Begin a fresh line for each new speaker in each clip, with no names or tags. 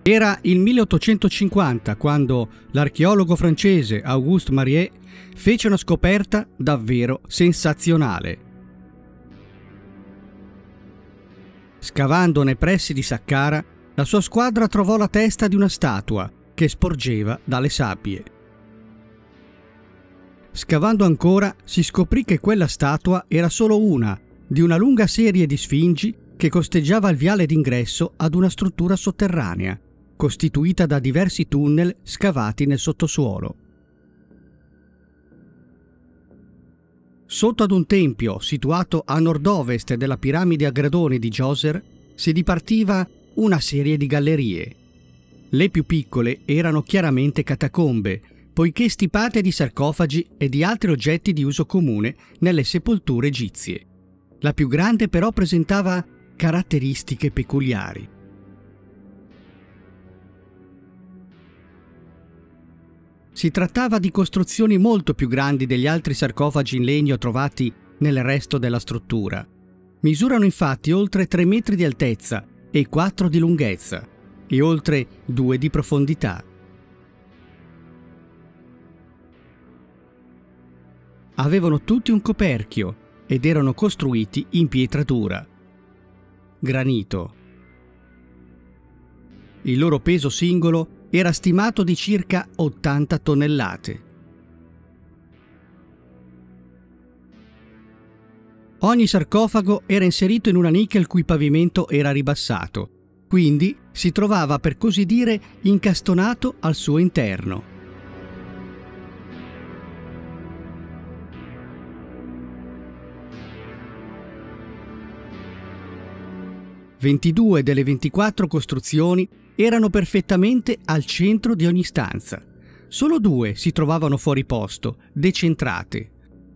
Era il 1850 quando l'archeologo francese Auguste Mariet fece una scoperta davvero sensazionale. Scavando nei pressi di Saqqara, la sua squadra trovò la testa di una statua che sporgeva dalle sabbie. Scavando ancora, si scoprì che quella statua era solo una di una lunga serie di sfingi che costeggiava il viale d'ingresso ad una struttura sotterranea, costituita da diversi tunnel scavati nel sottosuolo. Sotto ad un tempio situato a nord-ovest della piramide a gradoni di Djoser si dipartiva una serie di gallerie. Le più piccole erano chiaramente catacombe, poiché stipate di sarcofagi e di altri oggetti di uso comune nelle sepolture egizie. La più grande però presentava caratteristiche peculiari. Si trattava di costruzioni molto più grandi degli altri sarcofagi in legno trovati nel resto della struttura. Misurano infatti oltre 3 metri di altezza e 4 di lunghezza e oltre 2 di profondità. Avevano tutti un coperchio ed erano costruiti in pietra dura, granito. Il loro peso singolo era stimato di circa 80 tonnellate. Ogni sarcofago era inserito in una nicchia il cui pavimento era ribassato, quindi si trovava per così dire incastonato al suo interno. Ventidue delle 24 costruzioni erano perfettamente al centro di ogni stanza. Solo 2 si trovavano fuori posto, decentrate.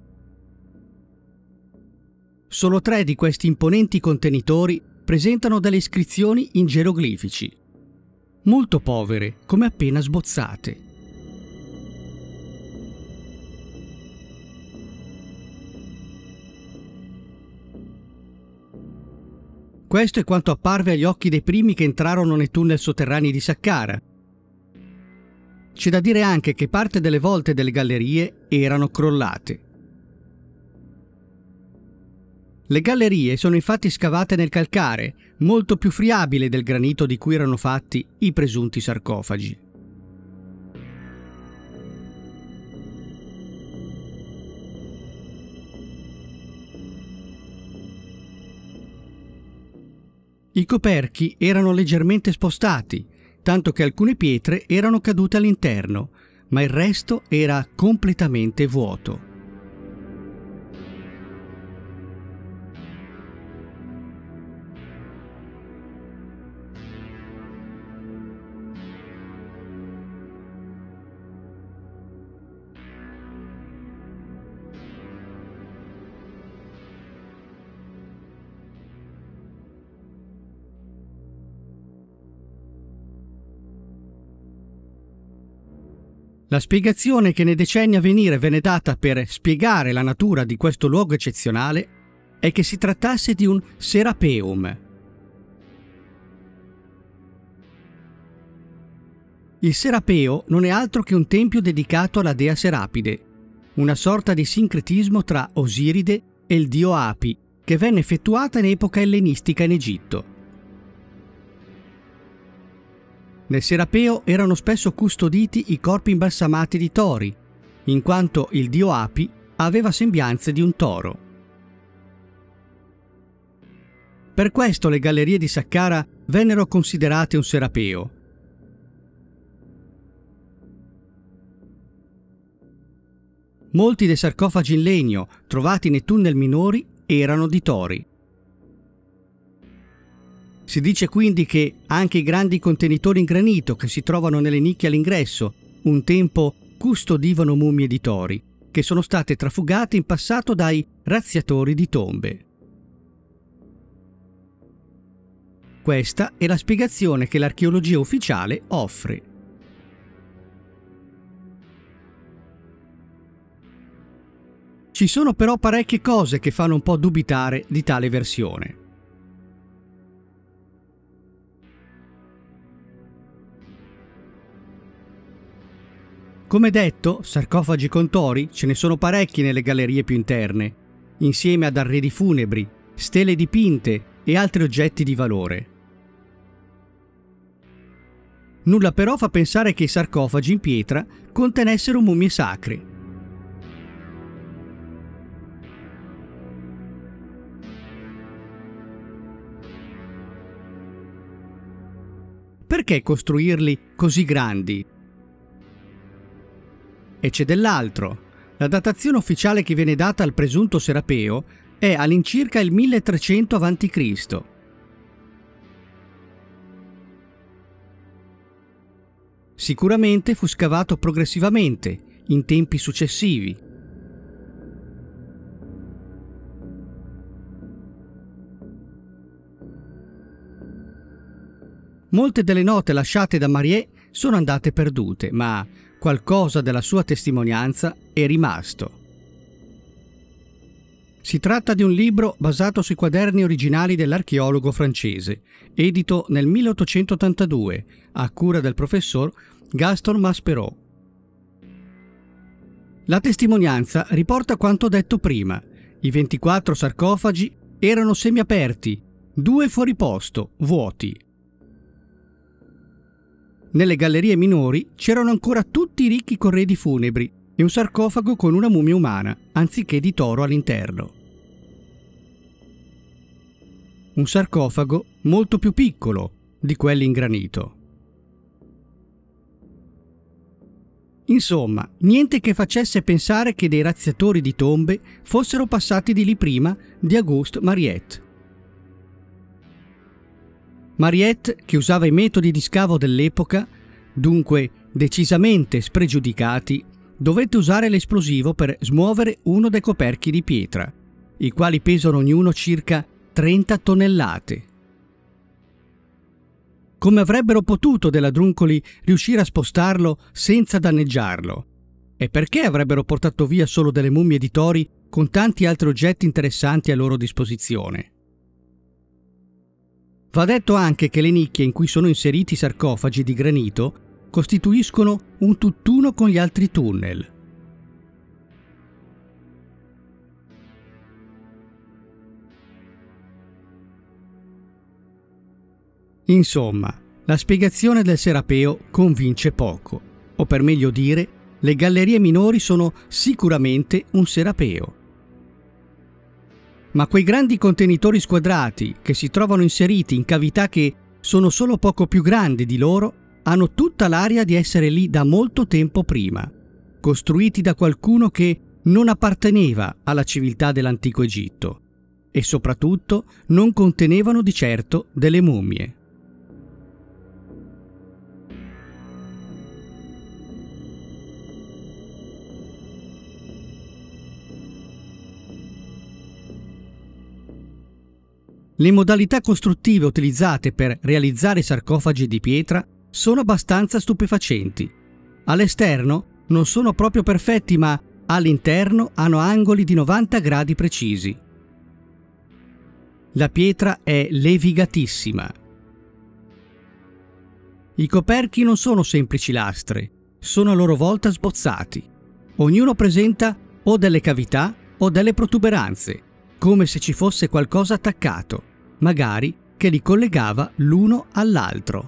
Solo 3 di questi imponenti contenitori presentano delle iscrizioni in geroglifici, molto povere, come appena sbozzate. Questo è quanto apparve agli occhi dei primi che entrarono nei tunnel sotterranei di Saqqara. C'è da dire anche che parte delle volte delle gallerie erano crollate. Le gallerie sono infatti scavate nel calcare, molto più friabile del granito di cui erano fatti i presunti sarcofagi. I coperchi erano leggermente spostati, tanto che alcune pietre erano cadute all'interno, ma il resto era completamente vuoto. La spiegazione che nei decenni a venire venne data per spiegare la natura di questo luogo eccezionale è che si trattasse di un serapeum. Il serapeo non è altro che un tempio dedicato alla dea Serapide, una sorta di sincretismo tra Osiride e il dio Api, che venne effettuata in epoca ellenistica in Egitto. Nel serapeo erano spesso custoditi i corpi imbalsamati di tori, in quanto il dio Api aveva sembianze di un toro. Per questo le gallerie di Saqqara vennero considerate un serapeo. Molti dei sarcofagi in legno trovati nei tunnel minori erano di tori. Si dice quindi che anche i grandi contenitori in granito che si trovano nelle nicchie all'ingresso un tempo custodivano mummie di tori, che sono state trafugate in passato dai razziatori di tombe. Questa è la spiegazione che l'archeologia ufficiale offre. Ci sono però parecchie cose che fanno un po' dubitare di tale versione. Come detto, sarcofagi con tori ce ne sono parecchi nelle gallerie più interne, insieme ad arredi funebri, stele dipinte e altri oggetti di valore. Nulla però fa pensare che i sarcofagi in pietra contenessero mummie sacre. Perché costruirli così grandi? E c'è dell'altro. La datazione ufficiale che viene data al presunto Serapeo è all'incirca il 1300 a.C. Sicuramente fu scavato progressivamente, in tempi successivi. Molte delle note lasciate da Mariette sono andate perdute, ma qualcosa della sua testimonianza è rimasto. Si tratta di un libro basato sui quaderni originali dell'archeologo francese, edito nel 1882, a cura del professor Gaston Maspereau. La testimonianza riporta quanto detto prima. I 24 sarcofagi erano semiaperti, 2 fuori posto, vuoti. Nelle gallerie minori c'erano ancora tutti i ricchi corredi funebri e un sarcofago con una mummia umana, anziché di toro all'interno. Un sarcofago molto più piccolo di quelli in granito. Insomma, niente che facesse pensare che dei razziatori di tombe fossero passati di lì prima di Auguste Mariette. Mariette, che usava i metodi di scavo dell'epoca, dunque decisamente spregiudicati, dovette usare l'esplosivo per smuovere uno dei coperchi di pietra, i quali pesano ognuno circa 30 tonnellate. Come avrebbero potuto dei ladruncoli riuscire a spostarlo senza danneggiarlo? E perché avrebbero portato via solo delle mummie di tori con tanti altri oggetti interessanti a loro disposizione? Va detto anche che le nicchie in cui sono inseriti i sarcofagi di granito costituiscono un tutt'uno con gli altri tunnel. Insomma, la spiegazione del Serapeo convince poco, o per meglio dire, le gallerie minori sono sicuramente un Serapeo. Ma quei grandi contenitori squadrati che si trovano inseriti in cavità che sono solo poco più grandi di loro hanno tutta l'aria di essere lì da molto tempo prima, costruiti da qualcuno che non apparteneva alla civiltà dell'antico Egitto e soprattutto non contenevano di certo delle mummie. Le modalità costruttive utilizzate per realizzare i sarcofagi di pietra sono abbastanza stupefacenti. All'esterno non sono proprio perfetti, ma all'interno hanno angoli di 90 gradi precisi. La pietra è levigatissima. I coperchi non sono semplici lastre, sono a loro volta sbozzati. Ognuno presenta o delle cavità o delle protuberanze, come se ci fosse qualcosa attaccato, magari che li collegava l'uno all'altro.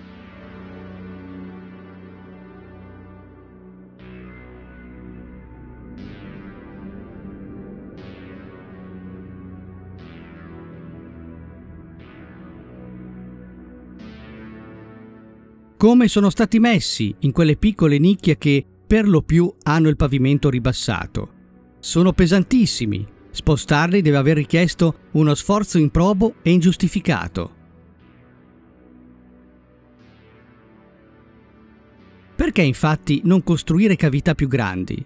Come sono stati messi in quelle piccole nicchie che per lo più hanno il pavimento ribassato. Sono pesantissimi. Spostarli deve aver richiesto uno sforzo improbo e ingiustificato. Perché infatti non costruire cavità più grandi?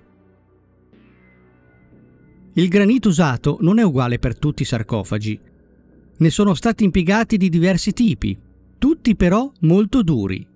Il granito usato non è uguale per tutti i sarcofagi. Ne sono stati impiegati di diversi tipi, tutti però molto duri.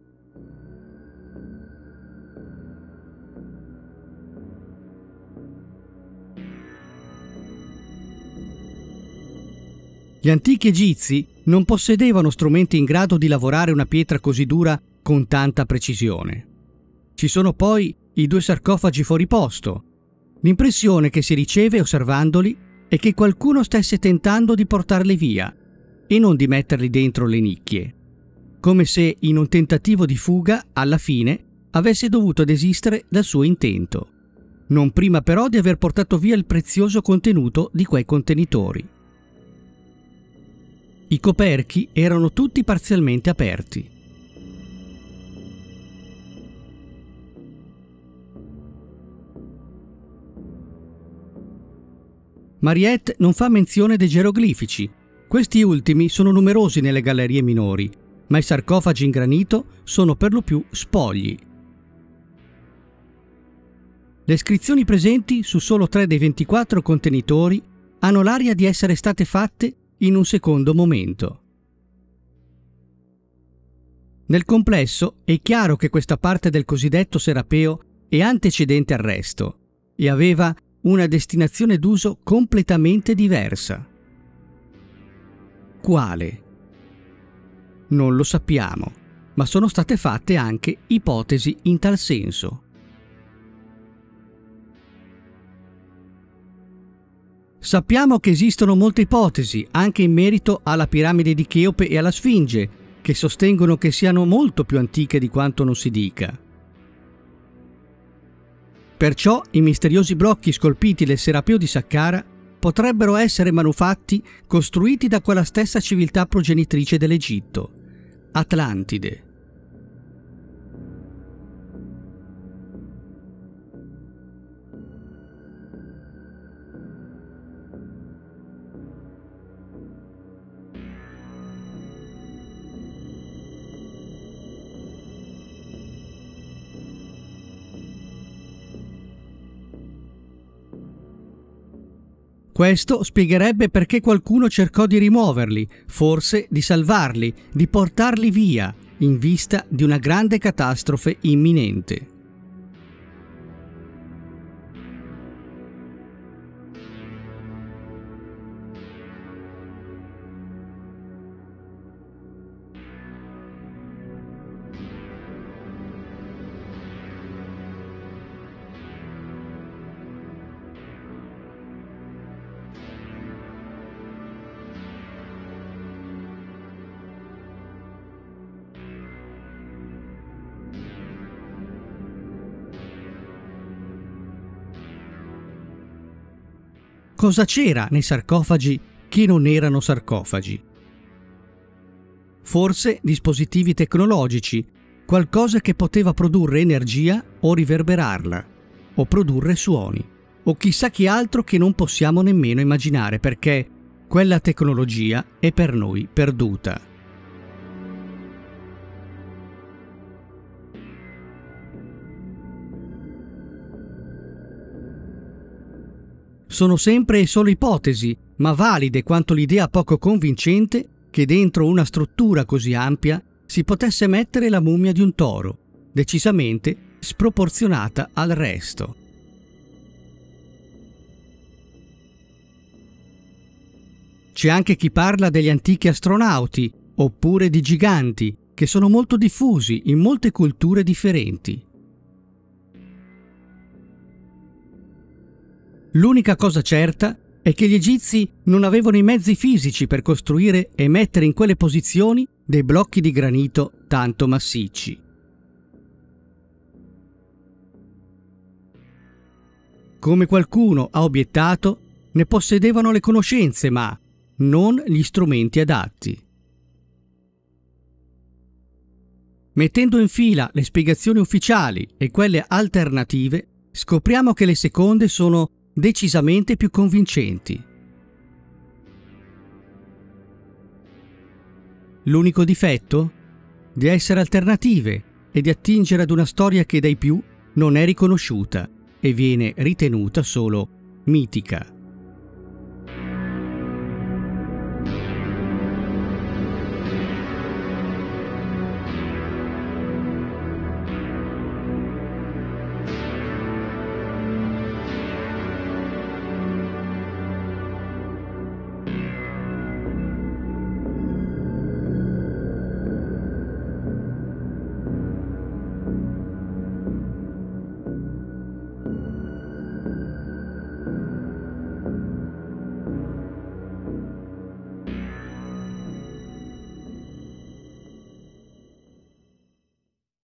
Gli antichi egizi non possedevano strumenti in grado di lavorare una pietra così dura con tanta precisione. Ci sono poi i 2 sarcofagi fuori posto. L'impressione che si riceve osservandoli è che qualcuno stesse tentando di portarli via e non di metterli dentro le nicchie, come se in un tentativo di fuga alla fine avesse dovuto desistere dal suo intento, non prima però di aver portato via il prezioso contenuto di quei contenitori. I coperchi erano tutti parzialmente aperti. Mariette non fa menzione dei geroglifici. Questi ultimi sono numerosi nelle gallerie minori, ma i sarcofagi in granito sono per lo più spogli. Le iscrizioni presenti su solo 3 dei 24 contenitori hanno l'aria di essere state fatte in un secondo momento. Nel complesso è chiaro che questa parte del cosiddetto serapeo è antecedente al resto e aveva una destinazione d'uso completamente diversa. Quale? Non lo sappiamo, ma sono state fatte anche ipotesi in tal senso. Sappiamo che esistono molte ipotesi anche in merito alla piramide di Cheope e alla Sfinge, che sostengono che siano molto più antiche di quanto non si dica. Perciò i misteriosi blocchi scolpiti del Serapeo di Saqqara potrebbero essere manufatti costruiti da quella stessa civiltà progenitrice dell'Egitto, Atlantide. Questo spiegherebbe perché qualcuno cercò di rimuoverli, forse di salvarli, di portarli via, in vista di una grande catastrofe imminente. Cosa c'era nei sarcofagi che non erano sarcofagi? Forse dispositivi tecnologici, qualcosa che poteva produrre energia o riverberarla, o produrre suoni, o chissà che altro che non possiamo nemmeno immaginare perché quella tecnologia è per noi perduta. Sono sempre e solo ipotesi, ma valide quanto l'idea poco convincente che dentro una struttura così ampia si potesse mettere la mummia di un toro, decisamente sproporzionata al resto. C'è anche chi parla degli antichi astronauti, oppure di giganti, che sono molto diffusi in molte culture differenti. L'unica cosa certa è che gli egizi non avevano i mezzi fisici per costruire e mettere in quelle posizioni dei blocchi di granito tanto massicci. Come qualcuno ha obiettato, ne possedevano le conoscenze, ma non gli strumenti adatti. Mettendo in fila le spiegazioni ufficiali e quelle alternative, scopriamo che le seconde sono decisamente più convincenti. L'unico difetto? Di essere alternative e di attingere ad una storia che dai più non è riconosciuta e viene ritenuta solo mitica.